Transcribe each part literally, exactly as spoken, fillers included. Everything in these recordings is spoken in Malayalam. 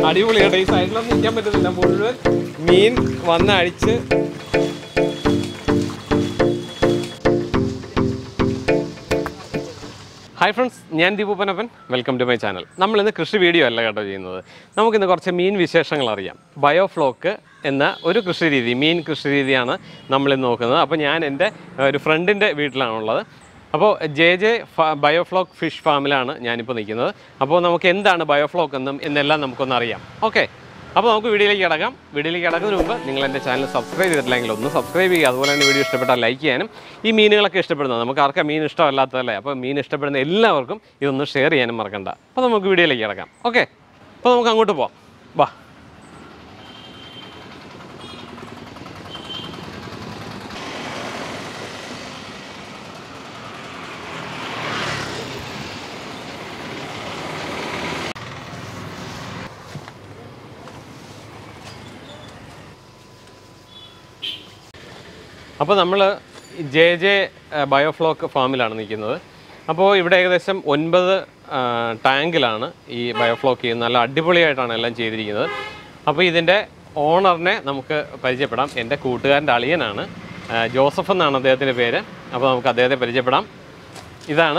അടിപൊളിയായിട്ട് ഈ സൈഡിലൊന്നും നിൽക്കാൻ പറ്റുന്നില്ല, മുഴുവൻ മീൻ വന്ന് അടിച്ച്. ഹായ് ഫ്രണ്ട്സ്, ഞാൻ Ponnappan. Welcome to my channel. നമ്മളിന്ന് കൃഷി വീഡിയോ അല്ല കേട്ടോ ചെയ്യുന്നത്. നമുക്കിന്ന് കുറച്ച് മീൻ വിശേഷങ്ങൾ അറിയാം. ബയോഫ്ലോക്ക് എന്ന ഒരു കൃഷി രീതി, മീൻ കൃഷി രീതിയാണ് നമ്മളിന്ന് നോക്കുന്നത്. അപ്പോൾ ഞാൻ എൻ്റെ ഒരു ഫ്രണ്ടിൻ്റെ വീട്ടിലാണുള്ളത്. അപ്പോൾ ജെ ജെ ബയോഫ്ലോക്ക് ഫിഷ് ഫാമിലാണ് ഞാനിപ്പോൾ നിൽക്കുന്നത്. അപ്പോൾ നമുക്ക് എന്താണ് ബയോഫ്ലോക്ക് എന്നും എന്നെല്ലാം നമുക്കൊന്ന് അറിയാം. ഓക്കെ, അപ്പോൾ നമുക്ക് വീഡിയോയിലേക്ക് കിടക്കാം. വീഡിയോയിലേക്ക് കിടക്കുന്നതിന് മുമ്പ് നിങ്ങൾ എൻ്റെ ചാനൽ സബ്സ്ക്രൈബ് ചെയ്തിട്ടില്ലെങ്കിൽ ഒന്ന് സബ്സ്ക്രൈബ് ചെയ്യുക. അതുപോലെ തന്നെ വീഡിയോ ഇഷ്ടപ്പെട്ടാൽ ലൈക്ക് ചെയ്യാനും, ഈ മീനുകളൊക്കെ ഇഷ്ടപ്പെടുന്നത്, നമുക്ക് ആർക്കാ മീൻ ഇഷ്ടമല്ലാത്തതല്ലേ, അപ്പോൾ മീൻ ഇഷ്ടപ്പെടുന്ന എല്ലാവർക്കും ഇതൊന്ന് ഷെയർ ചെയ്യാനും മറക്കണ്ട. അപ്പോൾ നമുക്ക് വീഡിയോയിലേക്ക് കിടക്കാം. ഓക്കെ, അപ്പോൾ നമുക്ക് അങ്ങോട്ട് പോവാം. വാ. അപ്പോൾ നമ്മൾ ജെ ജെ ബയോഫ്ലോക്ക് ഫാമിലാണ് നിൽക്കുന്നത്. അപ്പോൾ ഇവിടെ ഏകദേശം ഒൻപത് ടാങ്കിലാണ് ഈ ബയോഫ്ലോക്ക് ചെയ്യുന്നത്. നല്ല അടിപൊളിയായിട്ടാണ് എല്ലാം ചെയ്തിരിക്കുന്നത്. അപ്പോൾ ഇതിൻ്റെ ഓണറിനെ നമുക്ക് പരിചയപ്പെടാം. എൻ്റെ കൂട്ടുകാരൻ്റെ അളിയനാണ്, ജോസഫ് എന്നാണ് അദ്ദേഹത്തിൻ്റെ പേര്. അപ്പോൾ നമുക്ക് അദ്ദേഹത്തെ പരിചയപ്പെടാം. ഇതാണ്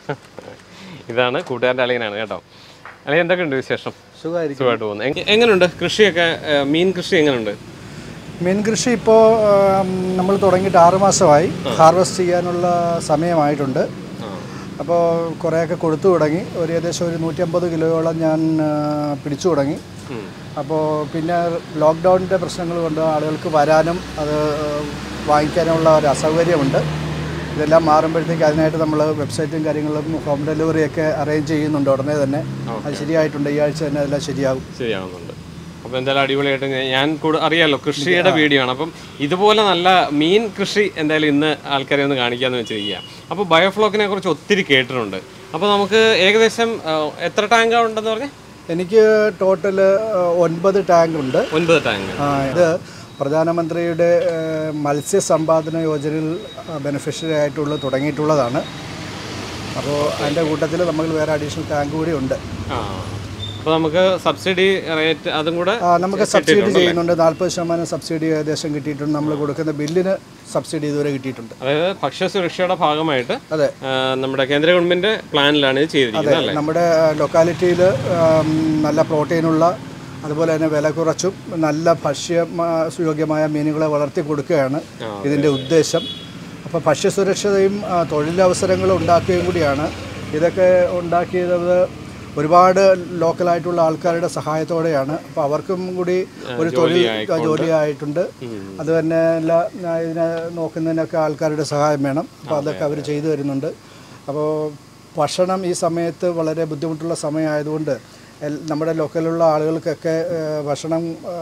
ഇതാണ് കൂട്ടുകാരൻ്റെ അളിയനാണ് കേട്ടോ. അളിയൻ എന്തൊക്കെയുണ്ട് വിശേഷം? സുഖമായിട്ട് സുഖമായിട്ട് പോകുന്നു. എങ്ങനെയുണ്ട് കൃഷിയൊക്കെ? മീൻ കൃഷി എങ്ങനെയുണ്ട്? മീൻ കൃഷി ഇപ്പോൾ നമ്മൾ തുടങ്ങിയിട്ട് ആറുമാസമായി. ഹാർവെസ്റ്റ് ചെയ്യാനുള്ള സമയമായിട്ടുണ്ട്. അപ്പോൾ കുറേയൊക്കെ കൊടുത്തു തുടങ്ങി. ഒരു ഏകദേശം ഒരു നൂറ്റി അമ്പത് കിലോയോളം ഞാൻ പിടിച്ചു തുടങ്ങി. അപ്പോൾ പിന്നെ ലോക്ക്ഡൗണിൻ്റെ പ്രശ്നങ്ങൾ കൊണ്ട് ആളുകൾക്ക് വരാനും അത് വാങ്ങിക്കാനുമുള്ള ഒരു അസൗകര്യമുണ്ട്. ഇതെല്ലാം മാറുമ്പോഴത്തേക്ക് അതിനായിട്ട് നമ്മൾ വെബ്സൈറ്റും കാര്യങ്ങളും ഹോം ഡെലിവറിയൊക്കെ അറേഞ്ച് ചെയ്യുന്നുണ്ട് ഉടനെ തന്നെ. അത് ശരിയായിട്ടുണ്ട്. ഈ ആഴ്ച തന്നെ അതെല്ലാം ശരിയാകും ശരിയാകുന്നുണ്ട്. അപ്പോൾ എന്തായാലും അടിപൊളിയായിട്ട് ഞാൻ കൂടെ അറിയാമല്ലോ, കൃഷിയുടെ വീഡിയോ ആണ്. അപ്പം ഇതുപോലെ നല്ല മീൻ കൃഷി എന്തായാലും ഇന്ന് ആൾക്കാരെ ഒന്ന് കാണിക്കാമെന്ന് വെച്ചിരിക്കുക. അപ്പോൾ ബയോഫ്ലോക്കിനെ കുറിച്ച് ഒത്തിരി കേട്ടിട്ടുണ്ട്. അപ്പോൾ നമുക്ക് ഏകദേശം എത്ര ടാങ്കാണ് ഉണ്ടെന്ന് പറഞ്ഞാൽ? എനിക്ക് ടോട്ടൽ ഒൻപത് ടാങ്ക് ഉണ്ട്. ഒൻപത് ടാങ്ക്. ഇത് പ്രധാനമന്ത്രിയുടെ മത്സ്യസമ്പാദന യോജനയിൽ ബെനിഫിഷ്യറി ആയിട്ടുള്ള തുടങ്ങിയിട്ടുള്ളതാണ്. അപ്പോൾ അതിൻ്റെ കൂട്ടത്തിൽ നമുക്ക് വേറെ അഡീഷണൽ ടാങ്ക് കൂടി ഉണ്ട്. അപ്പോൾ നമുക്ക് സബ്സിഡി റേറ്റ് അതും കൂടെ നമുക്ക് സബ്സിഡി ചെയ്യുന്നുണ്ട്. നാൽപ്പത് ശതമാനം സബ്സിഡി ഏകദേശം കിട്ടിയിട്ടുണ്ട്. നമ്മൾ കൊടുക്കുന്ന ബില്ലിന് സബ്സിഡി ഇതുവരെ കിട്ടിയിട്ടുണ്ട്. അതായത് ഭക്ഷ്യസുരക്ഷയുടെ ഭാഗമായിട്ട് അതെ, നമ്മുടെ കേന്ദ്ര ഗവൺമെൻറ് പ്ലാനിലാണ് ഇത് ചെയ്തിരിക്കുന്നത്. അതെ, നമ്മുടെ ലൊക്കാലിറ്റിയിൽ നല്ല പ്രോട്ടീനുള്ള, അതുപോലെ തന്നെ വില കുറച്ചും നല്ല ഭക്ഷ്യ യോഗ്യമായ മീനുകളെ വളർത്തി കൊടുക്കുകയാണ് ഇതിൻ്റെ ഉദ്ദേശം. അപ്പോൾ ഭക്ഷ്യസുരക്ഷതയും തൊഴിലവസരങ്ങളും ഉണ്ടാക്കുകയും കൂടിയാണ്. ഇതൊക്കെ ഉണ്ടാക്കിയത് ഒരുപാട് ലോക്കലായിട്ടുള്ള ആൾക്കാരുടെ സഹായത്തോടെയാണ്. അപ്പോൾ അവർക്കും കൂടി ഒരു തൊഴിൽ ജോലിയായിട്ടുണ്ട്. അത് തന്നെ എല്ലാ ഇതിനെ നോക്കുന്നതിനൊക്കെ ആൾക്കാരുടെ സഹായം വേണം. അപ്പോൾ അതൊക്കെ അവർ ചെയ്തു വരുന്നുണ്ട്. അപ്പോൾ ഭക്ഷണം ഈ സമയത്ത് വളരെ ബുദ്ധിമുട്ടുള്ള സമയമായതുകൊണ്ട് നമ്മുടെ ലോക്കലുള്ള ആളുകൾക്കൊക്കെ ഭക്ഷണം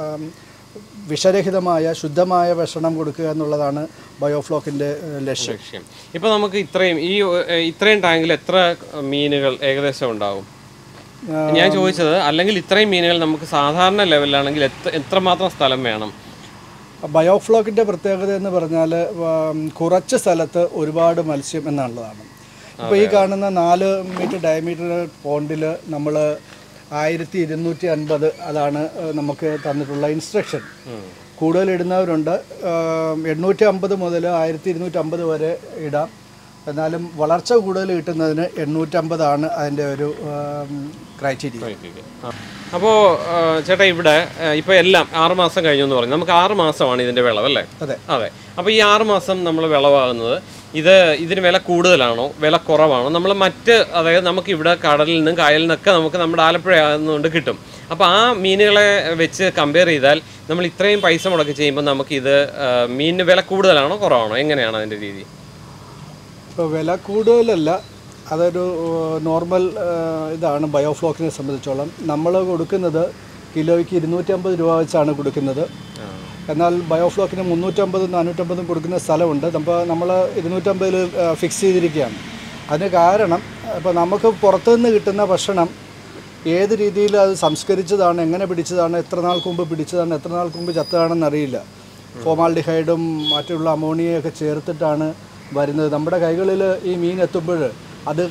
വിഷരഹിതമായ ശുദ്ധമായ ഭക്ഷണം കൊടുക്കുക എന്നുള്ളതാണ് ബയോഫ്ലോക്കിൻ്റെ ലക്ഷ്യം. ഇപ്പോൾ നമുക്ക് ഇത്രയും ഈ ഇത്രയും ടാങ്കിൽ എത്ര മീനുകൾ ഏകദേശം ഉണ്ടാവും? ഞാൻ ചോദിച്ചത്, അല്ലെങ്കിൽ ഇത്രയും മീനുകൾ നമുക്ക് സാധാരണ ലെവലിലാണെങ്കിൽ എത്ര എത്രമാത്രം സ്ഥലം വേണം? ബയോഫ്ലോക്കിൻ്റെ പ്രത്യേകത എന്ന് പറഞ്ഞാൽ കുറച്ച് സ്ഥലത്ത് ഒരുപാട് മത്സ്യം എന്നുള്ളതാണ്. ഇപ്പോൾ ഈ കാണുന്ന നാല് മീറ്റർ ഡയമീറ്റർ പോണ്ടിൽ നമ്മൾ ആയിരത്തി ഇരുന്നൂറ്റി അൻപത് അതാണ് നമുക്ക് തന്നിട്ടുള്ള ഇൻസ്ട്രക്ഷൻ. കൂടുതൽ ഇടുന്നവരുണ്ട്. എണ്ണൂറ്റി അമ്പത് മുതൽ ആയിരത്തി ഇരുന്നൂറ്റി അമ്പത് വരെ ഇടാം. എന്നാലും വളർച്ച കൂടുതൽ കിട്ടുന്നതിന് എണ്ണൂറ്റമ്പതാണ് അതിൻ്റെ ഒരു ക്രൈറ്റീരിയ. അപ്പോൾ ചേട്ടാ, ഇവിടെ ഇപ്പോൾ എല്ലാം ആറ് മാസം കഴിഞ്ഞു എന്ന് പറഞ്ഞു. നമുക്ക് ആറ് മാസമാണ് ഇതിൻ്റെ വിളവല്ലേ? അതെ അതെ. അപ്പോൾ ഈ ആറ് മാസം നമ്മൾ വിളവാകുന്നത് ഇത് ഇതിന് വില കൂടുതലാണോ വില കുറവാണോ? നമ്മൾ മറ്റ്, അതായത് നമുക്ക് ഇവിടെ കടലിൽ നിന്നും കായലിൽ നിന്നൊക്കെ നമുക്ക് നമ്മുടെ ആലപ്പുഴ ആകുന്നതുകൊണ്ട് കിട്ടും. അപ്പോൾ ആ മീനുകളെ വെച്ച് കമ്പയർ ചെയ്താൽ നമ്മൾ ഇത്രയും പൈസ മുടക്കി ചെയ്യുമ്പോൾ നമുക്കിത് മീനിന് വില കൂടുതലാണോ കുറവാണോ? എങ്ങനെയാണ് അതിൻ്റെ രീതി? ഇപ്പോൾ വില കൂടുതലല്ല, അതൊരു നോർമൽ ഇതാണ് ബയോഫ്ലോക്കിനെ സംബന്ധിച്ചോളം. നമ്മൾ കൊടുക്കുന്നത് കിലോയ്ക്ക് ഇരുന്നൂറ്റമ്പത് രൂപ വെച്ചാണ് കൊടുക്കുന്നത്. എന്നാൽ ബയോഫ്ലോക്കിന് മുന്നൂറ്റമ്പതും നാനൂറ്റമ്പതും കൊടുക്കുന്ന സ്ഥലമുണ്ട്. അപ്പോൾ നമ്മൾ ഇരുന്നൂറ്റമ്പതിൽ ഫിക്സ് ചെയ്തിരിക്കുകയാണ്. അതിന് കാരണം ഇപ്പോൾ നമുക്ക് പുറത്തുനിന്ന് കിട്ടുന്ന ഭക്ഷണം ഏത് രീതിയിൽ അത് സംസ്കരിച്ചതാണ്, എങ്ങനെ പിടിച്ചതാണ്, എത്ര നാൾക്ക് മുമ്പ് പിടിച്ചതാണ്, എത്ര നാൾക്ക് മുമ്പ് ചത്തതാണെന്നറിയില്ല. ഫോമാൽഡിഹൈഡും മറ്റുള്ള അമോണിയയൊക്കെ ചേർത്തിട്ടാണ് വരുന്നത്. നമ്മുടെ കൈകളിൽ ഈ മീൻ എത്തുമ്പോൾ അത്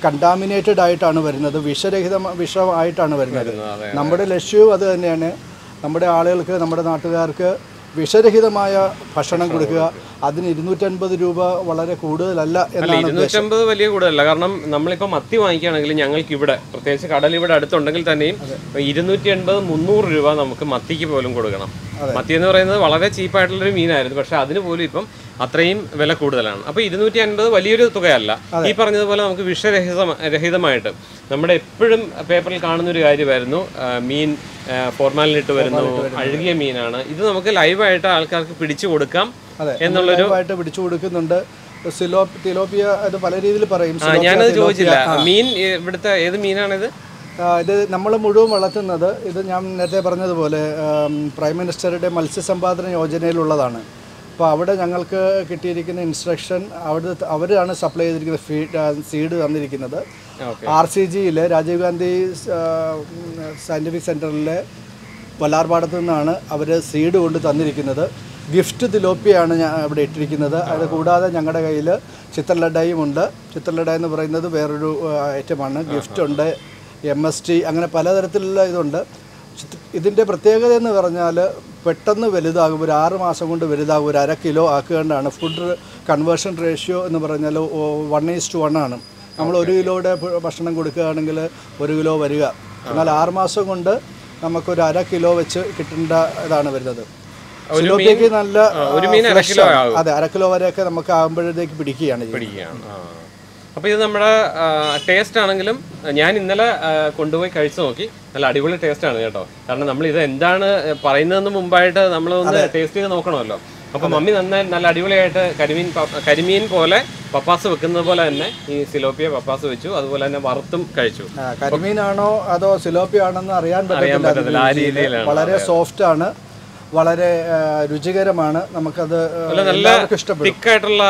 കണ്ടാമിനേറ്റഡ് ആയിട്ടാണ് വരുന്നത്, വിഷരഹിത വിഷമായിട്ടാണ് വരുന്നത്. നമ്മുടെ ലക്ഷ്യവും അത് തന്നെയാണ്, നമ്മുടെ ആളുകൾക്ക്, നമ്മുടെ നാട്ടുകാർക്ക് വിഷരഹിതമായ ഭക്ഷണം കൊടുക്കുക. അതിന് ഇരുന്നൂറ്റൻപത് രൂപ വളരെ കൂടുതലല്ല എന്നാണ്. ഇരുന്നൂറ്റമ്പത് വലിയ കൂടുതലല്ല. കാരണം നമ്മളിപ്പോൾ മത്തി വാങ്ങിക്കുകയാണെങ്കിൽ ഞങ്ങൾക്ക് ഇവിടെ പ്രത്യേകിച്ച് കടൽ ഇവിടെ അടുത്തുണ്ടെങ്കിൽ തന്നെയും ഇരുന്നൂറ്റി എൺപത് മുന്നൂറ് രൂപ നമുക്ക് മത്തിക്ക് പോലും കൊടുക്കണം. മത്തി എന്ന് പറയുന്നത് വളരെ ചീപ്പായിട്ടുള്ളൊരു മീനായിരുന്നു, പക്ഷെ അതിന് പോലും ഇപ്പം അത്രയും വില കൂടുതലാണ്. അപ്പോൾ ഇരുന്നൂറ്റി അൻപത് വലിയൊരു തുകയല്ല. ഈ പറഞ്ഞതുപോലെ നമുക്ക് വിഷരഹിത രഹിതമായിട്ട് നമ്മുടെ എപ്പോഴും പേപ്പറിൽ കാണുന്ന ഒരു കാര്യമായിരുന്നു, മീൻ ഫോർമാലിനിട്ട് വരുന്നു, അഴുകിയ മീനാണ്. ഇത് നമുക്ക് ലൈവായിട്ട് ആൾക്കാർക്ക് പിടിച്ചു കൊടുക്കാം എന്നുള്ളൊരു പിടിച്ചു കൊടുക്കുന്നുണ്ട്. തിലോപ്പിയ അത് പല രീതിയിൽ പറയും. ഞാനത് ചോദിച്ചില്ല, മീൻ ഇവിടുത്തെ ഏത് മീനാണിത്? ഇത് നമ്മൾ മുഴുവൻ വളർത്തുന്നത്, ഇത് ഞാൻ നേരത്തെ പറഞ്ഞതുപോലെ പ്രൈം മിനിസ്റ്ററുടെ മത്സ്യസമ്പാദന യോജനയിലുള്ളതാണ്. അപ്പോൾ അവിടെ ഞങ്ങൾക്ക് കിട്ടിയിരിക്കുന്ന ഇൻസ്ട്രക്ഷൻ, അവിടെ അവരാണ് സപ്ലൈ ചെയ്തിരിക്കുന്ന ഫീഡ് സീഡ് തന്നിരിക്കുന്നത്. ആർ സി ജിയിലെ രാജീവ് ഗാന്ധി സയൻറ്റിഫിക് സെൻറ്ററിലെ വല്ലാർപാടത്തു നിന്നാണ് അവർ സീഡ് കൊണ്ട് തന്നിരിക്കുന്നത്. ഗിഫ്റ്റ് തിലോപ്പിയാണ് ഞാൻ ഇവിടെ ഇട്ടിരിക്കുന്നത്. അത് കൂടാതെ ഞങ്ങളുടെ കയ്യിൽ ചിത്രലഡയും ഉണ്ട്. ചിത്രലഡ എന്ന് പറയുന്നത് വേറൊരു ഐറ്റമാണ്. ഗിഫ്റ്റ് ഉണ്ട്, എം എസ് ടി, അങ്ങനെ പലതരത്തിലുള്ള ഇതുണ്ട്. ഇതിൻ്റെ പ്രത്യേകത എന്ന് പറഞ്ഞാൽ പെട്ടെന്ന് വലുതാകും, ഒരു ആറ് മാസം കൊണ്ട് വലുതാകും. ഒരു അര കിലോ ആക്കുകയാണ്. ഫുഡ് കൺവേർഷൻ റേഷ്യോ എന്ന് പറഞ്ഞാൽ വൺ ഈസ് ടു വൺ ആണ്. നമ്മൾ ഒരു കിലോയുടെ ഭക്ഷണം കൊടുക്കുകയാണെങ്കിൽ ഒരു കിലോ വരിക. എന്നാൽ ആറ് മാസം കൊണ്ട് നമുക്കൊരു അര കിലോ വെച്ച് കിട്ടേണ്ട ഇതാണ് വരുന്നത്. സിലോപ്പിയക്ക് നല്ല അതെ, അര കിലോ വരെയൊക്കെ നമുക്ക് ആകുമ്പോഴത്തേക്ക് പിടിക്കുകയാണ് പിടിക്കുകയാണ്. അപ്പോൾ ഇത് നമ്മുടെ ടേസ്റ്റ് ആണെങ്കിലും ഞാൻ ഇന്നലെ കൊണ്ടുപോയി കഴിച്ചു നോക്കി, നല്ല അടിപൊളി ടേസ്റ്റാണ് കേട്ടോ. കാരണം നമ്മൾ ഇത് എന്താണ് പറയുന്നതെന്ന് മുമ്പായിട്ട് നമ്മളൊന്ന് ടേസ്റ്റ് ചെയ്ത് നോക്കണമല്ലോ. അപ്പോൾ മമ്മി നന്നായി നല്ല അടിപൊളിയായിട്ട് കരിമീൻ കരിമീൻ പോലെ പപ്പാസ് വെക്കുന്നത് പോലെ തന്നെ ഈ സിലോപ്പിയ പപ്പാസ് വെച്ചു, അതുപോലെ തന്നെ വറുത്തും കഴിച്ചു. കരിമീനാണോ അതോ സിലോപ്പിയ ആണെന്ന് അറിയാൻ പറ്റത്തില്ല. ആ രീതിയിലാണ്. വളരെ സോഫ്റ്റ് ആണ്, വളരെ രുചികരമാണ്. നമുക്കത് തിക്കായിട്ടുള്ള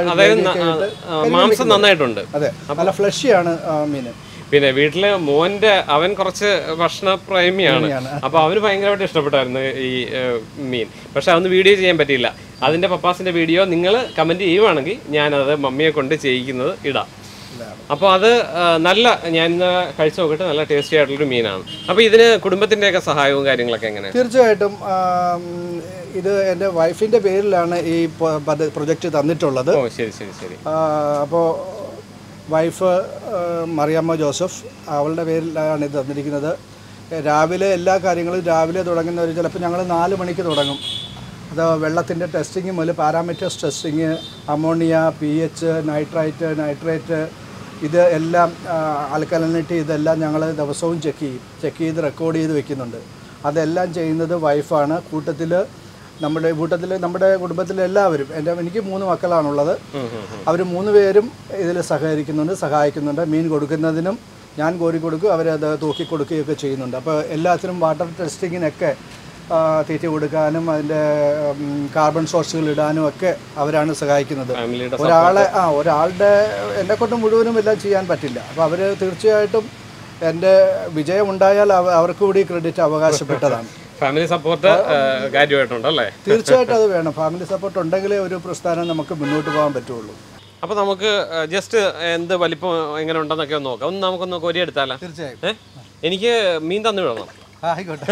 മാംസം നന്നായിട്ടുണ്ട്. അതെ, നല്ല ഫ്ലഷിയാണ് മീൻ. പിന്നെ വീട്ടിലെ മോന്റെ അവൻ കുറച്ച് ഭക്ഷണപ്രേമിയാണ്, അപ്പൊ അവന് ഭയങ്കരമായിട്ട് ഇഷ്ടപ്പെട്ടായിരുന്നു ഈ മീൻ. പക്ഷെ അതൊന്ന് വീഡിയോ ചെയ്യാൻ പറ്റിയില്ല. അതിന്റെ പപ്പാസിന്റെ വീഡിയോ നിങ്ങൾ കമന്റ് ചെയ്യുവാണെങ്കിൽ ഞാനത് മമ്മിയെ കൊണ്ട് ചെയ്യിക്കുന്നത് ഇടാം. അപ്പോൾ അത് നല്ല, ഞാൻ ഇന്ന് കഴിച്ചു നോക്കിയിട്ട് നല്ല ടേസ്റ്റി ആയിട്ടുള്ളൊരു മീനാണ്. അപ്പോൾ ഇതിന് കുടുംബത്തിൻ്റെയൊക്കെ സഹായവും കാര്യങ്ങളൊക്കെ എങ്ങനെ? തീർച്ചയായിട്ടും ഇത് എൻ്റെ വൈഫിൻ്റെ പേരിലാണ് ഈ പ്രൊജക്റ്റ് തന്നിട്ടുള്ളത്. ഓ ശരി ശരി ശരി. അപ്പോൾ വൈഫ് മറിയാമ്മ ജോസഫ്, അവളുടെ പേരിലാണ് ഇത് തന്നിരിക്കുന്നത്. രാവിലെ എല്ലാ കാര്യങ്ങളും രാവിലെ തുടങ്ങുന്നവർ ചിലപ്പോൾ ഞങ്ങൾ നാല് മണിക്ക് തുടങ്ങും. അത് വെള്ളത്തിൻ്റെ ടെസ്റ്റിങ് മുതൽ parameters testing, ammonia, P H, nitrite, nitrate, ഇത് എല്ലാം ആൽക്കലിനിറ്റി, ഇതെല്ലാം ഞങ്ങൾ ദിവസവും ചെക്ക് ചെയ്യും. ചെക്ക് ചെയ്ത് റെക്കോർഡ് ചെയ്ത് വെക്കുന്നുണ്ട്. അതെല്ലാം ചെയ്യുന്നത് വൈഫാണ്. കൂട്ടത്തിൽ നമ്മുടെ കൂട്ടത്തിൽ നമ്മുടെ കുടുംബത്തിലെ എല്ലാവരും, എൻ്റെ എനിക്ക് മൂന്ന് മക്കളാണുള്ളത്. അവർ മൂന്ന് പേരും ഇതിൽ സഹകരിക്കുന്നുണ്ട്, സഹായിക്കുന്നുണ്ട്. മീൻ കൊടുക്കുന്നതിനും ഞാൻ കോരി കൊടുക്കും, അവരത് തൂക്കി കൊടുക്കുകയൊക്കെ ചെയ്യുന്നുണ്ട്. അപ്പോൾ എല്ലാത്തിനും വാട്ടർ ടെസ്റ്റിങ്ങിനൊക്കെ തീറ്റ കൊടുക്കാനും അതിൻ്റെ കാർബൺ സോഴ്സുകൾ ഇടാനും ഒക്കെ അവരാണ് സഹായിക്കുന്നത്. ഒരാളെ ആ ഒരാളുടെ എന്നെ കൊണ്ട് മുഴുവനും എല്ലാം ചെയ്യാൻ പറ്റില്ല. അപ്പോൾ അവർ തീർച്ചയായിട്ടും എൻ്റെ വിജയം ഉണ്ടായാൽ അവർക്ക് കൂടി ക്രെഡിറ്റ് അവകാശപ്പെട്ടതാണ്. ഫാമിലി സപ്പോർട്ട് കാര്യമായിട്ടുണ്ടല്ലേ? തീർച്ചയായിട്ടും അത് വേണം. ഫാമിലി സപ്പോർട്ട് ഉണ്ടെങ്കിലേ ഒരു പ്രസ്ഥാനം നമുക്ക് മുന്നോട്ട് പോകാൻ പറ്റുള്ളൂ. അപ്പോൾ നമുക്ക് ജസ്റ്റ് എന്ത് വലിപ്പം എങ്ങനെ ഉണ്ടെന്നൊക്കെ ഒന്ന് നോക്കാം. ഒന്ന് നമുക്കൊന്ന് കോരിയെടുത്താലോ? തീർച്ചയായും. എനിക്ക് മീൻ തന്നു വിടണം. ആയിക്കോട്ടെ.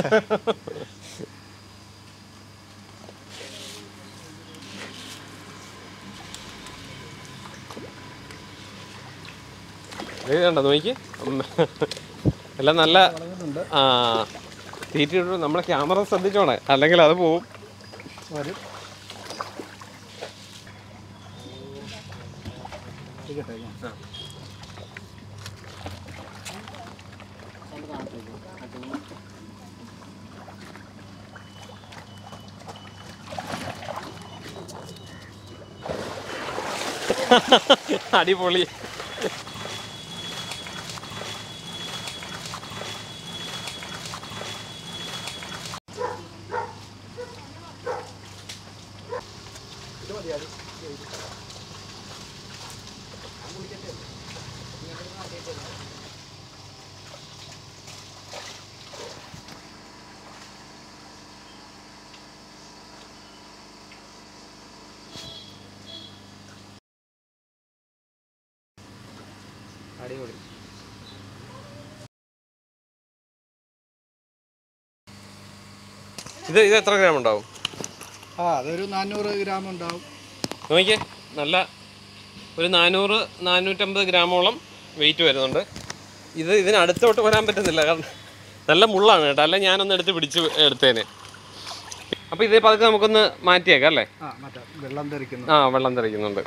കണ്ടോ നോക്കി, എല്ലാം നല്ല ആ തീറ്റ. നമ്മളെ ക്യാമറ ശ്രദ്ധിച്ചോണേ, അല്ലെങ്കിൽ അത് പോവും. അടിപൊളി. അടിപൊളി. ഇത് ഇത് എത്ര ഗ്രാം ഉണ്ടാവും? ആ അതൊരു നാനൂറ് ഗ്രാം ഉണ്ടാവും. നോക്കിയേ, നല്ല ഒരു നാനൂറ് നാനൂറ്റമ്പത് ഗ്രാമോളം വെയിറ്റ് വരുന്നുണ്ട്. ഇത് ഇതിന് അടുത്തോട്ട് വരാൻ പറ്റുന്നില്ല, കാരണം നല്ല മുള്ളാണ് കേട്ടോ. അല്ല ഞാനൊന്ന് എടുത്ത് പിടിച്ച് എടുത്തേനെ. അപ്പോൾ ഇതേ പതുക്കെ നമുക്കൊന്ന് മാറ്റിയേക്കാം അല്ലേ? വെള്ളം തെറിക്കുന്നു. ആ വെള്ളം തെറിക്കുന്നുണ്ട്.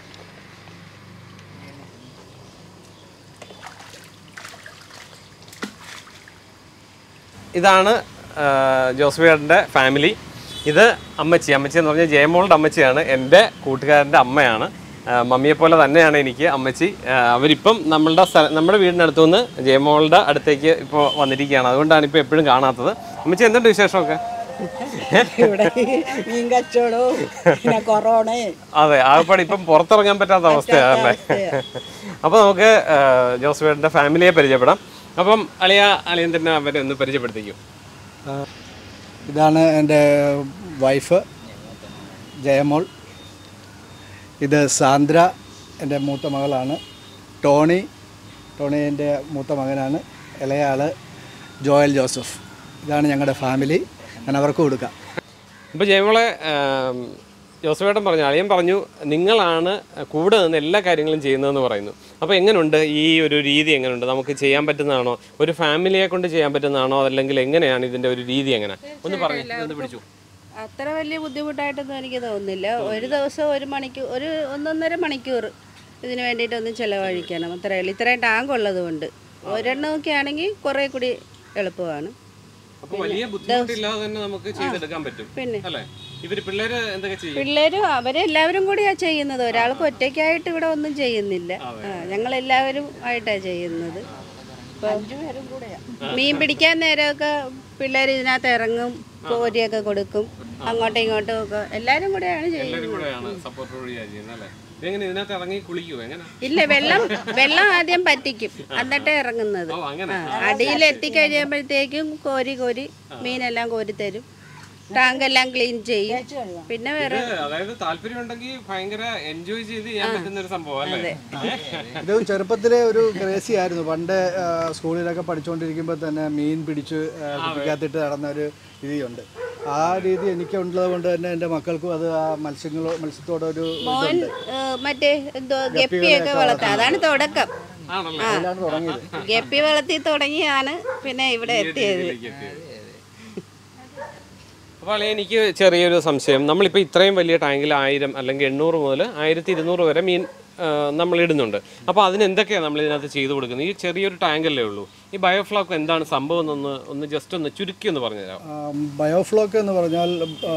ഇതാണ് ജോസ്ഫിയേട്ടൻ്റെ ഫാമിലി. ഇത് അമ്മച്ചി. അമ്മച്ചി എന്ന് പറഞ്ഞാൽ ജയമോളുടെ അമ്മച്ചിയാണ്, എൻ്റെ കൂട്ടുകാരൻ്റെ അമ്മയാണ്. മമ്മിയെ പോലെ തന്നെയാണ് എനിക്ക് അമ്മച്ചി. അവരിപ്പം നമ്മളുടെ സ്ഥലം നമ്മുടെ വീടിനടുത്തു നിന്ന് ജയമോളുടെ അടുത്തേക്ക് ഇപ്പോൾ വന്നിരിക്കുകയാണ്. അതുകൊണ്ടാണ് ഇപ്പോൾ എപ്പോഴും കാണാത്തത്. അമ്മച്ചി എന്തുണ്ട് വിശേഷമൊക്കെ? അതെ, ആകപ്പാട് ഇപ്പം പുറത്തിറങ്ങാൻ പറ്റാത്ത അവസ്ഥയാണല്ലേ. അപ്പോൾ നമുക്ക് ജോസ്ഫിയേട്ടൻ്റെ ഫാമിലിയെ പരിചയപ്പെടാം. അപ്പം അളിയ അളിയൻ തന്നെ അവരെ ഒന്ന് പരിചയപ്പെടുത്തിക്കും. ഇതാണ് എൻ്റെ വൈഫ് ജയമോൾ. ഇത് സാന്ദ്ര എൻ്റെ മൂത്ത മകളാണ്. ടോണി ടോണി എൻ്റെ മൂത്ത മകനാണ്. ഇളയാള് ജോയൽ ജോസഫ്. ഇതാണ് ഞങ്ങളുടെ ഫാമിലി. ഞാൻ അവർക്ക് കൊടുക്കാം. ഇപ്പോൾ ജയമോളെ, ജോസഫേട്ടൻ പറഞ്ഞു, അളിയൻ പറഞ്ഞു നിങ്ങളാണ് കൂടെ നിന്ന് എല്ലാ കാര്യങ്ങളും ചെയ്യുന്നതെന്ന് പറയുന്നു. അപ്പോൾ എങ്ങനെയുണ്ട് ഈ ഒരു രീതി? എങ്ങനെയുണ്ട്? നമുക്ക് ചെയ്യാൻ പറ്റുന്നതാണോ? ഒരു ഫാമിലിയെ കൊണ്ട് ചെയ്യാൻ പറ്റുന്നതാണോ? അതല്ലെങ്കിൽ എങ്ങനെയാണ് ഇതിൻ്റെ ഒരു രീതി? എങ്ങനെ ഒന്ന് പറഞ്ഞു, ഒന്ന് പിടിച്ചു. അത്ര വലിയ ബുദ്ധിമുട്ടായിട്ടൊന്നും എനിക്ക് തോന്നുന്നില്ല. ഒരു ദിവസം ഒരു മണിക്കൂർ, ഒരു ഒന്നൊന്നര മണിക്കൂർ ഇതിന് വേണ്ടിയിട്ടൊന്ന് ചിലവഴിക്കണം. അത്രയേ ഉള്ളൂ. ഇത്രയും ടാങ്ക് ഉള്ളത് കൊണ്ട് ഒരെണ്ണമൊക്കെ ആണെങ്കിൽ കുറേ കൂടി എളുപ്പമാണ്. അപ്പോൾ വലിയ ബുദ്ധിമുട്ടില്ലാതെ തന്നെ നമുക്ക് ചെയ്തെടുക്കാൻ പറ്റും. പിന്നെ അല്ലേ? ഇവര് പിള്ളേര് എന്തൊക്കെ ചെയ്യും? പിള്ളേരും അവരെല്ലാവരും കൂടിയാണ് ചെയ്യുന്നത്. ഒരാൾക്ക് ഒറ്റയ്ക്കായിട്ട് ഇവിടെ ഒന്നും ചെയ്യുന്നില്ല. ഞങ്ങളെല്ലാവരും ആയിട്ടാണ് ചെയ്യുന്നത്. മീൻ പിടിക്കാൻ നേരമൊക്കെ പിള്ളേർ ഇതിനകത്ത് ഇറങ്ങും, കോരിയൊക്കെ കൊടുക്കും, അങ്ങോട്ടും ഇങ്ങോട്ടും ഒക്കെ എല്ലാവരും കൂടെയാണ് ചെയ്യുന്നത്. ഇല്ല, വെള്ളം വെള്ളം ആദ്യം പറ്റിക്കും, എന്നിട്ടേ ഇറങ്ങുന്നത്. അടിയിൽ എത്തിക്കഴിയുമ്പോഴത്തേക്കും കോരി കോരി മീനെല്ലാം കോരി തരും. ടാങ്ക് എല്ലാം ക്ലീൻ ചെയ്യും. പിന്നെ വേറെ ഇത് ചെറുപ്പത്തിലെ ഒരു ക്രേസി ആയിരുന്നു. പണ്ട് സ്കൂളിലൊക്കെ പഠിച്ചുകൊണ്ടിരിക്കുമ്പോൾ തന്നെ മീൻ പിടിച്ച് കുപ്പിക്കകത്തിട്ട് നടന്ന ഒരു രീതിയുണ്ട്. ആ രീതി എനിക്ക് ഉള്ളത് കൊണ്ട് തന്നെ എൻ്റെ മക്കൾക്കും അത് ആ മത്സ്യങ്ങളോ മത്സ്യത്തോടൊരു മോൻ മറ്റേ എന്തോ ഗപ്പിയൊക്കെ വളർത്താം. അതാണ് തുടക്കം. ഗപ്പി വളർത്തി തുടങ്ങിയാണ് പിന്നെ ഇവിടെ എത്തിയത്. അപ്പോൾ എനിക്ക് ചെറിയൊരു സംശയം, നമ്മളിപ്പോൾ ഇത്രയും വലിയ ടാങ്കിൽ ആയിരം അല്ലെങ്കിൽ എണ്ണൂറ് മുതൽ ആയിരത്തി ഇരുന്നൂറ് വരെ മീൻ നമ്മൾ ഇടുന്നുണ്ട്. അപ്പോൾ അതിന് എന്തൊക്കെയാണ് നമ്മൾ ഇതിനകത്ത് ചെയ്തു കൊടുക്കുന്നത്? ഈ ചെറിയൊരു ടാങ്കല്ലേ ഉള്ളൂ. ഈ ബയോഫ്ലോക്ക് എന്താണ് സംഭവം എന്നൊന്ന് ഒന്ന് ജസ്റ്റ് ഒന്ന് ചുരുക്കി ഒന്ന് പറഞ്ഞുതരാം. ബയോഫ്ലോക്ക് എന്ന് പറഞ്ഞാൽ,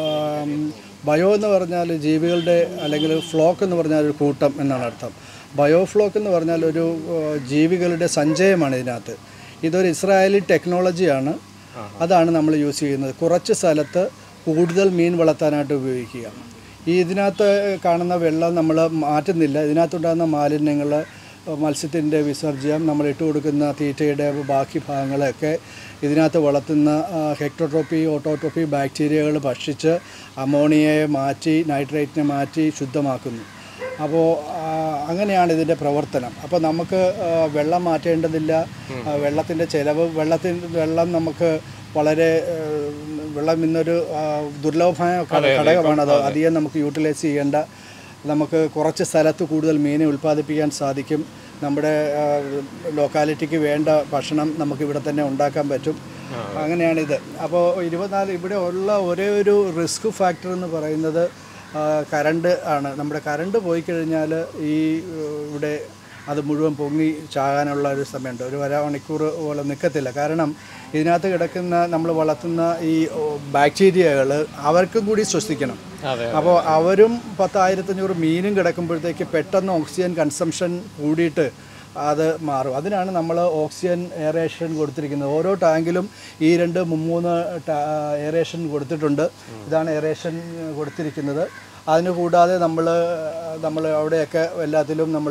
ബയോ എന്ന് പറഞ്ഞാൽ ജീവികളുടെ, അല്ലെങ്കിൽ ഫ്ലോക്ക് എന്ന് പറഞ്ഞാൽ ഒരു കൂട്ടം എന്നാണ് അർത്ഥം. ബയോഫ്ലോക്ക് എന്ന് പറഞ്ഞാൽ ഒരു ജീവികളുടെ സഞ്ചയമാണ് ഇതിനകത്ത്. ഇതൊരു ഇസ്രായേലി ടെക്നോളജിയാണ്. അതാണ് നമ്മൾ യൂസ് ചെയ്യുന്നത്. കുറച്ച് സ്ഥലത്ത് കൂടുതൽ മീൻ വളർത്താനായിട്ട് ഉപയോഗിക്കുക. ഈ ഇതിനകത്ത് കാണുന്ന വെള്ളം നമ്മൾ മാറ്റുന്നില്ല. ഇതിനകത്തുണ്ടാകുന്ന മാലിന്യങ്ങൾ, മത്സ്യത്തിൻ്റെ വിസർജ്യം, നമ്മൾ ഇട്ട് കൊടുക്കുന്ന തീറ്റയുടെ ബാക്കി ഭാഗങ്ങളൊക്കെ ഇതിനകത്ത് വളർത്തുന്ന ഹെക്ടോട്രോപ്പി, ഓട്ടോട്രോപ്പി ബാക്ടീരിയകൾ ഭക്ഷിച്ച് അമോണിയയെ മാറ്റി, നൈട്രേറ്റിനെ മാറ്റി ശുദ്ധമാക്കുന്നു. അപ്പോൾ അങ്ങനെയാണ് ഇതിൻ്റെ പ്രവർത്തനം. അപ്പോൾ നമുക്ക് വെള്ളം മാറ്റേണ്ടതില്ല. വെള്ളത്തിൻ്റെ ചിലവ്, വെള്ളത്തിൻ്റെ വെള്ളം നമുക്ക് വളരെ വെള്ളം ഇന്നൊരു ദുർലഭമായ ഘടകമാണ്. അത് അധികം നമുക്ക് യൂട്ടിലൈസ് ചെയ്യേണ്ട. നമുക്ക് കുറച്ച് സ്ഥലത്ത് കൂടുതൽ മീനെ ഉൽപ്പാദിപ്പിക്കാൻ സാധിക്കും. നമ്മുടെ ലോക്കാലിറ്റിക്ക് വേണ്ട ഭക്ഷണം നമുക്ക് ഇവിടെ തന്നെ ഉണ്ടാക്കാൻ പറ്റും. അങ്ങനെയാണിത്. അപ്പോൾ ഇരുപത്തിനാല് ഇവിടെ ഉള്ള ഒരേ ഒരു റിസ്ക് ഫാക്ടർ എന്ന് പറയുന്നത് കറണ്ട് ആണ്. നമ്മുടെ കറണ്ട് പോയി കഴിഞ്ഞാൽ ഈ ഇവിടെ അത് മുഴുവൻ പൊങ്ങി ചാകാനുള്ള ഒരു സമയമുണ്ട്. ഒരു അര മണിക്കൂർ പോലെ നിൽക്കത്തില്ല. കാരണം ഇതിനകത്ത് കിടക്കുന്ന നമ്മൾ വളർത്തുന്ന ഈ ബാക്ടീരിയകൾ അവർക്കും കൂടി ശ്വസിക്കണം. അപ്പോൾ അവരും പത്തായിരത്തഞ്ഞൂറ് മീനും കിടക്കുമ്പോഴത്തേക്ക് പെട്ടെന്ന് ഓക്സിജൻ കൺസംഷൻ കൂടിയിട്ട് അത് മാറും. അതിനാണ് നമ്മൾ ഓക്സിജൻ എയറേഷൻ കൊടുത്തിരിക്കുന്നത്. ഓരോ ടാങ്കിലും ഈ രണ്ട് മൂന്ന് എയറേഷൻ കൊടുത്തിട്ടുണ്ട്. ഇതാണ് എയറേഷൻ കൊടുത്തിരിക്കുന്നത്. അതിന് കൂടാതെ നമ്മൾ നമ്മൾ അവിടെയൊക്കെ എല്ലാത്തിലും നമ്മൾ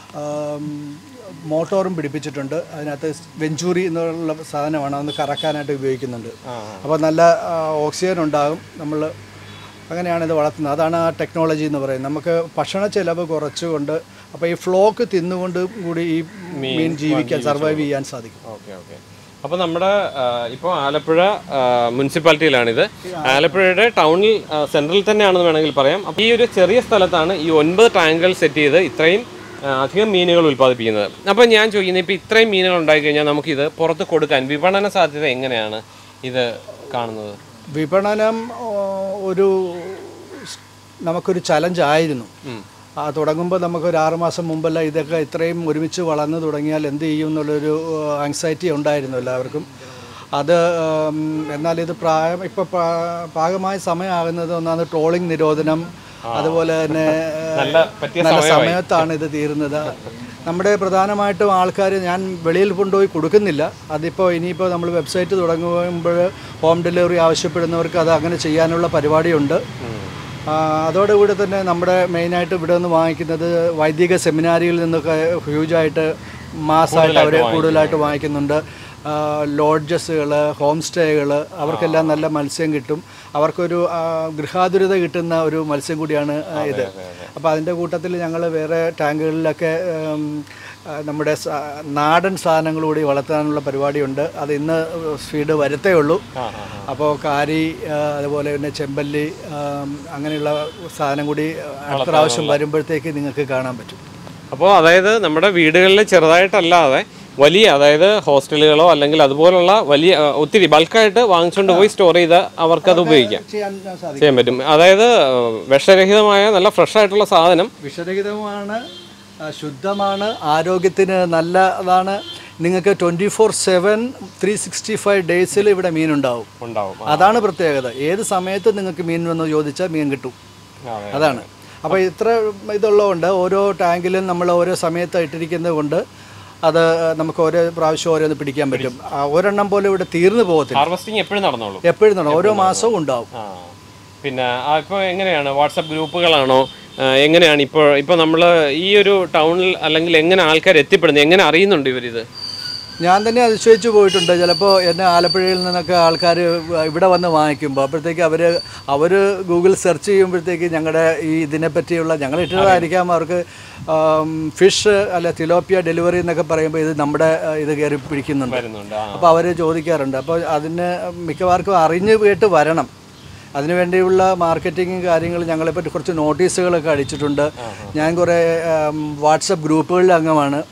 മോട്ടോറും പിടിപ്പിച്ചിട്ടുണ്ട്. അതിനകത്ത് വെഞ്ചൂറി എന്നുള്ള സാധനമാണ് അതൊന്ന് കറക്കാനായിട്ട് ഉപയോഗിക്കുന്നുണ്ട്. അപ്പോൾ നല്ല ഓക്സിജൻ ഉണ്ടാകും. നമ്മൾ അങ്ങനെയാണ് ഇത് വളർത്തുന്നത്. അതാണ് ആ ടെക്നോളജി എന്ന് പറയുന്നത്. നമുക്ക് ഭക്ഷണ ചെലവ് കുറച്ചുകൊണ്ട്, അപ്പോൾ ഈ ഫ്ലോക്ക് തിന്നുകൊണ്ട് കൂടി ഈ മീൻ ജീവിക്കാൻ, സർവൈവ് ചെയ്യാൻ സാധിക്കും. ഓക്കെ ഓക്കെ അപ്പോൾ നമ്മുടെ ഇപ്പോൾ ആലപ്പുഴ മുനിസിപ്പാലിറ്റിയിലാണിത്. ആലപ്പുഴയുടെ ടൗണിൽ സെൻട്രൽ തന്നെയാണെന്ന് വേണമെങ്കിൽ പറയാം. അപ്പോൾ ഈ ഒരു ചെറിയ സ്ഥലത്താണ് ഈ ഒൻപത് ടാങ്കുകൾ സെറ്റ് ചെയ്ത് ഇത്രയും അധികം മീനുകൾ ഉൽപ്പാദിപ്പിക്കുന്നത്. അപ്പോൾ ഞാൻ ചോദിക്കുന്നത്, ഇപ്പോൾ ഇത്രയും മീനുകൾ ഉണ്ടായിക്കഴിഞ്ഞാൽ നമുക്കിത് പുറത്ത് കൊടുക്കാൻ വിപണന സാധ്യത എങ്ങനെയാണ് ഇത് കാണുന്നത്? വിപണനം ഒരു നമുക്കൊരു ചലഞ്ച് ആയിരുന്നു. ആ തുടങ്ങുമ്പോൾ നമുക്കൊരു ആറുമാസം മുമ്പല്ല ഇതൊക്കെ ഇത്രയും ഒരുമിച്ച് വളർന്നു തുടങ്ങിയാൽ എന്ത് ചെയ്യും എന്നുള്ളൊരു ആങ്സൈറ്റി ഉണ്ടായിരുന്നു എല്ലാവർക്കും. അത് എന്നാൽ ഇത് പ്രായം ഇപ്പോൾ പാകമായ സമയമാകുന്നത് ഒന്നാണ് ട്രോളിംഗ് നിരോധനം, അതുപോലെ തന്നെ നല്ല സമയത്താണ് ഇത് തീരുന്നത്. നമ്മുടെ പ്രധാനമായിട്ടും ആൾക്കാർ ഞാൻ വെളിയിൽ കൊണ്ടുപോയി കൊടുക്കുന്നില്ല. അതിപ്പോൾ ഇനിയിപ്പോൾ നമ്മൾ വെബ്സൈറ്റ് തുടങ്ങുമ്പോൾ ഹോം ഡെലിവറി ആവശ്യപ്പെടുന്നവർക്ക് അത് അങ്ങനെ ചെയ്യാനുള്ള പരിപാടിയുണ്ട്. അതോടുകൂടി തന്നെ നമ്മുടെ മെയിനായിട്ട് ഇവിടെ നിന്ന് വാങ്ങിക്കുന്നത് വൈദിക സെമിനാരിയിൽ നിന്നൊക്കെ ഹ്യൂജായിട്ട് മാസമായിട്ട് അവർ കൂടുതലായിട്ട് വാങ്ങിക്കുന്നുണ്ട്. ലോഡ്ജസുകൾ, ഹോം സ്റ്റേകൾ, അവർക്കെല്ലാം നല്ല മത്സ്യം കിട്ടും. അവർക്കൊരു ഗൃഹാതുരത കിട്ടുന്ന ഒരു മത്സ്യം കൂടിയാണ് ഇത്. അപ്പോൾ അതിൻ്റെ കൂട്ടത്തിൽ ഞങ്ങൾ വേറെ ടാങ്കുകളിലൊക്കെ നമ്മുടെ നാടൻ സാധനങ്ങൾ കൂടി വളർത്താനുള്ള പരിപാടിയുണ്ട്. അത് ഇന്ന് ഫീഡ് വരത്തേ ഉള്ളൂ. അപ്പോൾ കാരി, അതുപോലെ തന്നെ ചെമ്പല്ലി, അങ്ങനെയുള്ള സാധനം കൂടി അടുത്ത പ്രാവശ്യം വരുമ്പോഴത്തേക്ക് നിങ്ങൾക്ക് കാണാൻ പറ്റും. അപ്പോൾ അതായത് നമ്മുടെ വീടുകളിൽ ചെറുതായിട്ടല്ലാതെ വലിയ, അതായത് ഹോസ്റ്റലുകളോ അല്ലെങ്കിൽ അതുപോലുള്ള വലിയ ഒത്തിരി ബൾക്കായിട്ട് വാങ്ങിച്ചുകൊണ്ട് പോയി സ്റ്റോർ ചെയ്ത് അവർക്കത് ഉപയോഗിക്കാം, ചെയ്യാൻ പറ്റും. അതായത് വിഷരഹിതമായ നല്ല ഫ്രഷ് ആയിട്ടുള്ള സാധനം, വിഷരഹിതമാണ്, ശുദ്ധമാണ്, ആരോഗ്യത്തിന് നല്ലതാണ്. നിങ്ങൾക്ക് twenty four seven three sixty five ഡേയ്സിൽ ഇവിടെ മീനുണ്ടാവും ഉണ്ടാവും അതാണ് പ്രത്യേകത. ഏത് സമയത്ത് നിങ്ങൾക്ക് മീൻ വന്ന് ചോദിച്ചാൽ മീൻ കിട്ടും, അതാണ്. അപ്പോൾ ഇത്ര ഇതുള്ളതുകൊണ്ട് ഓരോ ടാങ്കിലും നമ്മൾ ഓരോ സമയത്ത് ഇട്ടിരിക്കുന്നത് കൊണ്ട് അത് നമുക്ക് ഓരോ പ്രാവശ്യം ഓരോന്ന് പിടിക്കാൻ പറ്റും. ഒരെണ്ണം പോലെ ഇവിടെ തീർന്നു പോകത്തില്ല. ഹാർവെസ്റ്റിംഗ് എപ്പോഴും നടന്നോളൂ, എപ്പോഴും നടന്നു, ഓരോ മാസവും ഉണ്ടാവും. പിന്നെ ഇപ്പോൾ എങ്ങനെയാണ്, വാട്സപ്പ് ഗ്രൂപ്പുകളാണോ, എങ്ങനെയാണ് ഇപ്പോൾ ഇപ്പോൾ നമ്മൾ ഈ ഒരു ടൗണിൽ അല്ലെങ്കിൽ എങ്ങനെ ആൾക്കാർ എത്തിപ്പെടുന്നത്, എങ്ങനെ അറിയുന്നുണ്ട് ഇവരിത്? ഞാൻ തന്നെ അതിശയിച്ചു പോയിട്ടുണ്ട്. ചിലപ്പോൾ എന്നെ ആലപ്പുഴയിൽ നിന്നൊക്കെ ആൾക്കാർ ഇവിടെ വന്ന് വാങ്ങിക്കുമ്പോൾ അപ്പോഴത്തേക്ക് അവർ അവർ ഗൂഗിൾ സെർച്ച് ചെയ്യുമ്പോഴത്തേക്ക് ഞങ്ങളുടെ ഈ ഇതിനെപ്പറ്റിയുള്ള ഞങ്ങൾ ഇട്ടതായിരിക്കാം അവർക്ക് ഫിഷ് അല്ല തിലോപ്പിയ ഡെലിവറി എന്നൊക്കെ പറയുമ്പോൾ ഇത് നമ്മുടെ ഇത് കയറി പിടിക്കുന്നുണ്ട്. അപ്പോൾ അവർ ചോദിക്കാറുണ്ട്. അപ്പോൾ അതിന് മിക്കവാർക്കും അറിഞ്ഞ് കേട്ട് വരണം. അതിനുവേണ്ടിയുള്ള മാർക്കറ്റിങ്ങും കാര്യങ്ങൾ ഞങ്ങളെപ്പറ്റി കുറച്ച് നോട്ടീസുകളൊക്കെ അടിച്ചിട്ടുണ്ട്. ഞാൻ കുറേ വാട്സപ്പ് ഗ്രൂപ്പുകളിൽ അംഗമാണ്.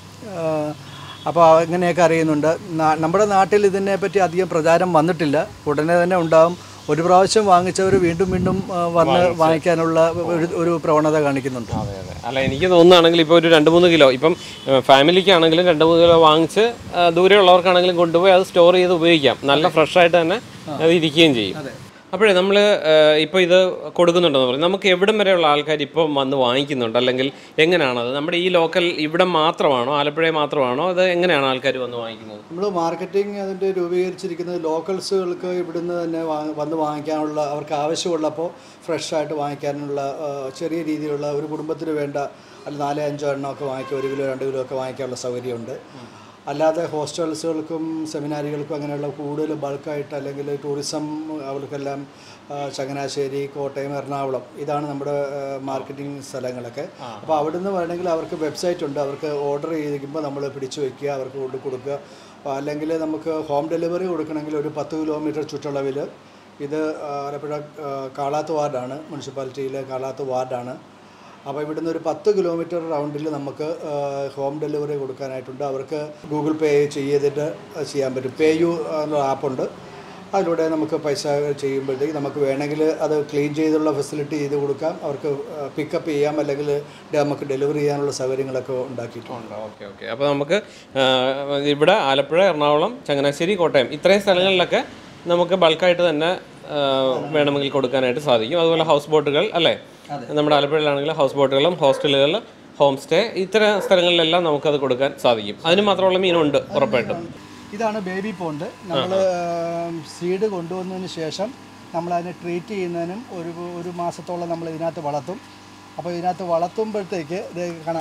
അപ്പോൾ അങ്ങനെയൊക്കെ അറിയുന്നുണ്ട്. നമ്മുടെ നാട്ടിൽ ഇതിനെപ്പറ്റി അധികം പ്രചാരം വന്നിട്ടില്ല. ഉടനെ തന്നെ ഉണ്ടാകും. ഒരു പ്രാവശ്യം വാങ്ങിച്ചവർ വീണ്ടും വീണ്ടും വന്ന് വാങ്ങിക്കാനുള്ള ഒരു ഒരു പ്രവണത കാണിക്കുന്നുണ്ട്. അതെ അതെ അല്ല എനിക്ക് തോന്നുകയാണെങ്കിൽ ഇപ്പോൾ ഒരു രണ്ട് മൂന്ന് കിലോ ഇപ്പം ഫാമിലിക്കാണെങ്കിലും രണ്ട് മൂന്ന് കിലോ വാങ്ങിച്ച് ദൂരെയുള്ളവർക്കാണെങ്കിലും കൊണ്ടുപോയി അത് സ്റ്റോർ ചെയ്ത് ഉപയോഗിക്കാം. നല്ല ഫ്രഷായിട്ട് തന്നെ അത് ഇരിക്കുകയും ചെയ്യും. അപ്പോഴേ നമ്മൾ ഇപ്പോൾ ഇത് കൊടുക്കുന്നുണ്ടെന്ന് പറയും, നമുക്ക് എവിടം വരെയുള്ള ആൾക്കാർ ഇപ്പം വന്ന് വാങ്ങിക്കുന്നുണ്ട്, അല്ലെങ്കിൽ എങ്ങനെയാണത്? നമ്മുടെ ഈ ലോക്കൽ ഇവിടെ മാത്രമാണോ, ആലപ്പുഴ മാത്രമാണോ, അത് എങ്ങനെയാണ് ആൾക്കാർ വന്ന് വാങ്ങിക്കുന്നത്? നമ്മൾ മാർക്കറ്റിംഗ് അതിൻ്റെ രൂപീകരിച്ചിരിക്കുന്നത് ലോക്കൽസുകൾക്ക് ഇവിടുന്ന് തന്നെ വന്ന് വാങ്ങിക്കാനുള്ള, അവർക്ക് ആവശ്യമുള്ളപ്പോൾ ഫ്രഷായിട്ട് വാങ്ങിക്കാനുള്ള ചെറിയ രീതിയിലുള്ള ഒരു കുടുംബത്തിന് വേണ്ട അല്ല നാലോ അഞ്ചോ എണ്ണമൊക്കെ വാങ്ങിക്കുക, ഒരു കിലോ രണ്ട് കിലോ ഒക്കെ വാങ്ങിക്കാനുള്ള സൗകര്യമുണ്ട്. അല്ലാതെ ഹോസ്റ്റൽസുകൾക്കും സെമിനാരികൾക്കും അങ്ങനെയുള്ള കൂടുതൽ ബൾക്കായിട്ട് അല്ലെങ്കിൽ ടൂറിസം അവർക്കെല്ലാം ചങ്ങനാശ്ശേരി, കോട്ടയം, എറണാകുളം ഇതാണ് നമ്മുടെ മാർക്കറ്റിംഗ് സ്ഥലങ്ങളൊക്കെ. അപ്പോൾ അവിടുന്ന് വേണമെങ്കിൽ അവർക്ക് വെബ്സൈറ്റ് ഉണ്ട്. അവർക്ക് ഓർഡർ ചെയ്തിരിക്കുമ്പോൾ നമ്മൾ പിടിച്ചു വയ്ക്കുക, അവർക്ക് കൊണ്ട് കൊടുക്കുക. അല്ലെങ്കിൽ നമുക്ക് ഹോം ഡെലിവറി കൊടുക്കണമെങ്കിൽ ഒരു പത്ത് കിലോമീറ്റർ ചുറ്റളവിൽ, ഇത് ആലപ്പുഴ കാളാത്ത് വാർഡാണ്, മുനിസിപ്പാലിറ്റിയിലെ കാളാത്ത് വാർഡാണ്. അപ്പോൾ ഇവിടുന്ന് ഒരു പത്ത് കിലോമീറ്റർ റൗണ്ടിൽ നമുക്ക് ഹോം ഡെലിവറി കൊടുക്കാനായിട്ടുണ്ട്. അവർക്ക് ഗൂഗിൾ പേ ചെയ്തിട്ട് ചെയ്യാൻ പറ്റും. പേ യു എന്ന ആപ്പുണ്ട്. അതിലൂടെ നമുക്ക് പൈസ ചെയ്യുമ്പോഴത്തേക്ക് നമുക്ക് വേണമെങ്കിൽ അത് ക്ലീൻ ചെയ്തുള്ള ഫെസിലിറ്റി ചെയ്ത് കൊടുക്കാം. അവർക്ക് പിക്കപ്പ് ചെയ്യാം, അല്ലെങ്കിൽ നമുക്ക് ഡെലിവറി ചെയ്യാനുള്ള സൗകര്യങ്ങളൊക്കെ ഉണ്ടാക്കിയിട്ടുണ്ട്. ഓക്കെ ഓക്കെ അപ്പോൾ നമുക്ക് ഇവിടെ ആലപ്പുഴ, എറണാകുളം, ചങ്ങനാശ്ശേരി, കോട്ടയം ഇത്രയും സ്ഥലങ്ങളിലൊക്കെ നമുക്ക് ബൾക്കായിട്ട് തന്നെ വേണമെങ്കിൽ കൊടുക്കാനായിട്ട് സാധിക്കും. അതുപോലെ ഹൗസ് ബോട്ടുകൾ അല്ലേ, നമ്മുടെ ആലപ്പുഴയിലാണെങ്കിൽ ഹൗസ് ബോട്ടുകളും ഹോസ്റ്റലുകൾ, ഹോം സ്റ്റേ ഇത്തരം സ്ഥലങ്ങളിലെല്ലാം നമുക്കത് കൊടുക്കാൻ സാധിക്കും. അതിന് മാത്രമുള്ള മീനുണ്ട് ഉറപ്പായിട്ടും. ഇതാണ് ബേബി പോണ്ട്. നമ്മൾ സീഡ് കൊണ്ടുവന്നതിന് ശേഷം നമ്മളതിനെ ട്രീറ്റ് ചെയ്യുന്നതിനും ഒരു ഒരു മാസത്തോളം നമ്മൾ ഇതിനകത്ത് വളർത്തും. അപ്പോൾ ഇതിനകത്ത് വളർത്തുമ്പോഴത്തേക്ക് ഇത് കാണാം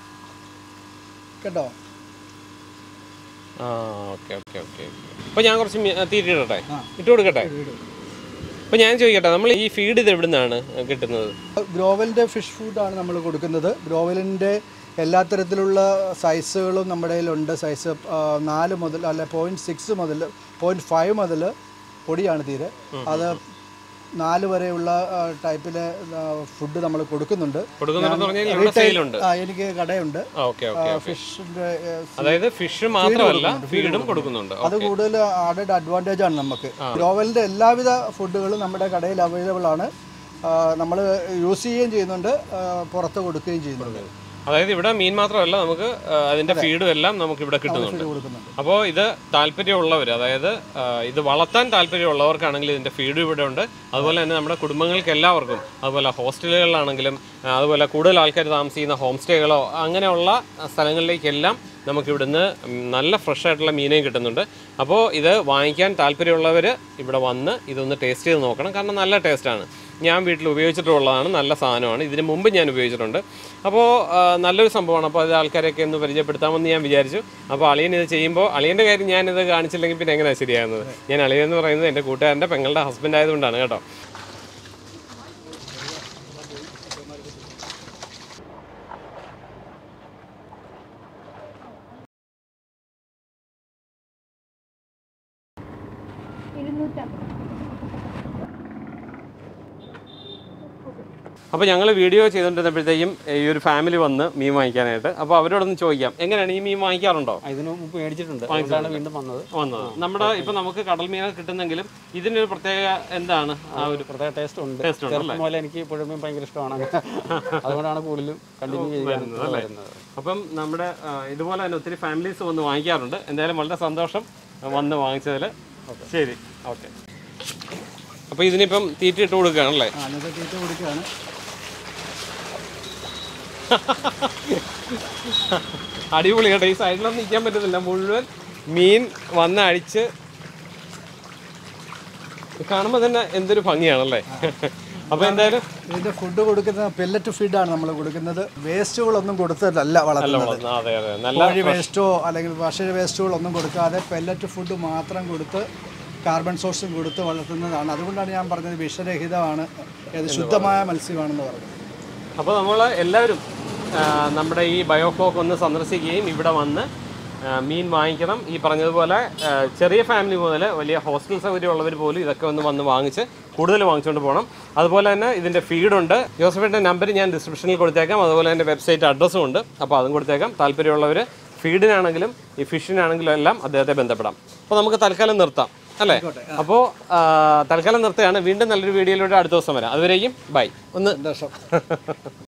കേട്ടോ. ആ ഓക്കെ ഓക്കെ ഓക്കെ അപ്പോൾ ഞാൻ കുറച്ച് തീറ്റിടട്ടെ, ഇട്ട് കൊടുക്കട്ടെ? അപ്പോൾ ഞാൻ ചോദിക്കട്ടെ, നമ്മൾ ഈ ഫീഡ് ഇത് എവിടെ നിന്നാണ് കിട്ടുന്നത്? ഗ്രോവലിൻ്റെ ഫിഷ് ഫുഡാണ് നമ്മൾ കൊടുക്കുന്നത്. ഗ്രോവലിൻ്റെ എല്ലാ തരത്തിലുള്ള സൈസുകളും നമ്മുടെ കയ്യിലുണ്ട്. സൈസ് നാല് മുതൽ അല്ല പോയിൻറ്റ് സിക്സ് മുതൽ പോയിൻറ്റ് ഫൈവ് മുതൽ പൊടിയാണ് തീരെ, അത് നാല് വരെയുള്ള ടൈപ്പിലെ ഫുഡ് നമ്മൾ കൊടുക്കുന്നുണ്ട്. എനിക്ക് കടയുണ്ട്, ഫിഷിന്റെ. അതായത് ഫിഷ് മാത്രമല്ല ഫീഡും കൊടുക്കുന്നുണ്ട്. അത് കൂടുതൽ ആഡഡ് അഡ്വാൻറ്റേജ് ആണ് നമുക്ക്. ഗ്രോവലിന്റെ എല്ലാവിധ ഫുഡുകളും നമ്മുടെ കടയിൽ അവൈലബിൾ ആണ്. നമ്മൾ യൂസ് ചെയ്യുകയും ചെയ്യുന്നുണ്ട്, പുറത്ത് കൊടുക്കുകയും ചെയ്യുന്നുണ്ട്. അതായത് ഇവിടെ മീൻ മാത്രമല്ല, നമുക്ക് അതിന്റെ ഫീഡും എല്ലാം നമുക്ക് ഇവിടെ കിട്ടുന്നുണ്ട്. അപ്പോൾ ഇത് താല്പര്യമുള്ളവർ, അതായത് ഇത് വളർത്താൻ താല്പര്യമുള്ളവർക്കാണെങ്കിൽ ഇതിന്റെ ഫീഡും ഇവിടെ ഉണ്ട്. അതുപോലെ തന്നെ നമ്മുടെ കുടുംബങ്ങൾക്ക് എല്ലാവർക്കും, അതുപോലെ ഹോസ്റ്റലുകളിലാണെങ്കിലും അതുപോലെ കൂടുതൽ ആൾക്കാർ താമസിക്കുന്ന ഹോം സ്റ്റേകളോ അങ്ങനെയുള്ള സ്ഥലങ്ങളിലേക്കെല്ലാം നമുക്കിവിടുന്ന് നല്ല ഫ്രഷ് ആയിട്ടുള്ള മീനേയും കിട്ടുന്നുണ്ട്. അപ്പോൾ ഇത് വാങ്ങിക്കാൻ താല്പര്യമുള്ളവർ ഇവിടെ വന്ന് ഇതൊന്ന് ടേസ്റ്റ് ചെയ്ത് നോക്കണം. കാരണം നല്ല ടേസ്റ്റാണ്. ഞാൻ വീട്ടിൽ ഉപയോഗിച്ചിട്ടുള്ളതാണ്, നല്ല സാധനമാണ്. ഇതിന് മുമ്പ് ഞാൻ ഉപയോഗിച്ചിട്ടുണ്ട്. അപ്പോൾ നല്ലൊരു സംഭവമാണ്. അപ്പോൾ അത് ആൾക്കാരെയൊക്കെ ഒന്ന് പരിചയപ്പെടുത്താമെന്ന് ഞാൻ വിചാരിച്ചു. അപ്പോൾ അളിയൻ ഇത് ചെയ്യുമ്പോൾ, അളിയൻ്റെ കാര്യം ഞാനിത് കാണിച്ചില്ലെങ്കിൽ പിന്നെ എങ്ങനെയാണ് ശരിയാകുന്നത്? ഞാൻ അളിയൻ എന്ന് പറയുന്നത് എൻ്റെ കൂട്ടുകാരൻ്റെ പെങ്ങളുടെ ഹസ്ബൻഡ് ആയതുകൊണ്ടാണ് കേട്ടോ. അപ്പോൾ ഞങ്ങൾ വീഡിയോ ചെയ്തുകൊണ്ടിരുന്നപ്പോഴത്തേക്കും ഈ ഒരു ഫാമിലി വന്ന് മീൻ വാങ്ങിക്കാനായിട്ട്. അപ്പോൾ അവരോടൊന്ന് ചോദിക്കാം, എങ്ങനെയാണ് ഈ മീൻ വാങ്ങിക്കാറുണ്ടോ? ഇതിന് മുമ്പ് മേടിച്ചിട്ടുണ്ട്, വീണ്ടും വന്നത് വന്നത് നമ്മുടെ ഇപ്പം നമുക്ക് കടൽ മീനൊക്കെ കിട്ടുന്നെങ്കിലും ഇതിനൊരു പ്രത്യേക എന്താണ് ആ ഒരു പ്രത്യേക ടേസ്റ്റ് ഉണ്ട്. ടേസ്റ്റ് ഉണ്ട് പോലെ എനിക്ക് പുഴമീൻ ഭയങ്കര ഇഷ്ടമാണ്, അതുകൊണ്ടാണ് കൂടുതലും കണ്ടിന്യൂ ചെയ്യുന്നത്. അപ്പം നമ്മുടെ ഇതുപോലെ തന്നെ ഒത്തിരി ഫാമിലീസ് വന്ന് വാങ്ങിക്കാറുണ്ട്. എന്തായാലും വളരെ സന്തോഷം വന്ന് വാങ്ങിച്ചതിൽ. ശരി, ഓക്കെ. അപ്പോൾ ഇതിനിപ്പം തീറ്റ ഇട്ട് കൊടുക്കുകയാണല്ലേ? തീറ്റ കൊടുക്കുകയാണ്. അടിപൊളി കേട്ടോ. ഈ സൈഡിലൊന്നും നിൽക്കാൻ പറ്റുന്നില്ല, മുഴുവൻ മീൻ വന്ന് അഴിച്ച് കാണുമ്പോൾ തന്നെ എന്തൊരു ഭംഗിയാണല്ലേ. അപ്പോൾ എന്തായാലും ഇതിന്റെ ഫുഡ് കൊടുക്കുന്ന പെല്ലറ്റ് ഫീഡാണ് നമ്മൾ കൊടുക്കുന്നത്. വേസ്റ്റുകളൊന്നും കൊടുത്തല്ല വളർത്തുന്നത്. കോഴി വേസ്റ്റോ അല്ലെങ്കിൽ ഭക്ഷ്യ വേസ്റ്റുകളൊന്നും കൊടുക്കാതെ പെല്ലറ്റ് ഫുഡ് മാത്രം കൊടുത്ത് കാർബൺ സോഴ്സും കൊടുത്ത് വളർത്തുന്നതാണ്. അതുകൊണ്ടാണ് ഞാൻ പറഞ്ഞത് വിഷരഹിതമാണ്, ഇത് ശുദ്ധമായ മത്സ്യമാണെന്ന് പറഞ്ഞത്. അപ്പോൾ നമ്മൾ എല്ലാവരും നമ്മുടെ ഈ ബയോഫ്ലോക്ക് ഒന്ന് സന്ദർശിക്കുകയും ഇവിടെ വന്ന് മീൻ വാങ്ങിക്കണം. ഈ പറഞ്ഞതുപോലെ ചെറിയ ഫാമിലി മുതൽ വലിയ ഹോസ്റ്റൽ സൗകര്യമുള്ളവർ പോലും ഇതൊക്കെ ഒന്ന് വന്ന് വാങ്ങിച്ച് കൂടുതൽ വാങ്ങിച്ചുകൊണ്ട് പോകണം. അതുപോലെ തന്നെ ഇതിൻ്റെ ഫീഡുണ്ട്. ജോസഫിൻ്റെ നമ്പർ ഞാൻ ഡിസ്ക്രിപ്ഷനിൽ കൊടുത്തേക്കാം. അതുപോലെ എൻ്റെ വെബ്സൈറ്റ് അഡ്രസ്സും ഉണ്ട്, അപ്പോൾ അതും കൊടുത്തേക്കാം. താല്പര്യമുള്ളവർ ഫീഡിനാണെങ്കിലും ഈ ഫിഷിനാണെങ്കിലും എല്ലാം അദ്ദേഹത്തെ ബന്ധപ്പെടാം. അപ്പോൾ നമുക്ക് തൽക്കാലം നിർത്താം അല്ലേ? അപ്പോൾ തൽക്കാലം നിർത്തുകയാണ്. വീണ്ടും നല്ലൊരു വീഡിയോയിലൂടെ അടുത്ത ദിവസം വരാം. അതുവരേക്കും ബൈ. ഒന്ന്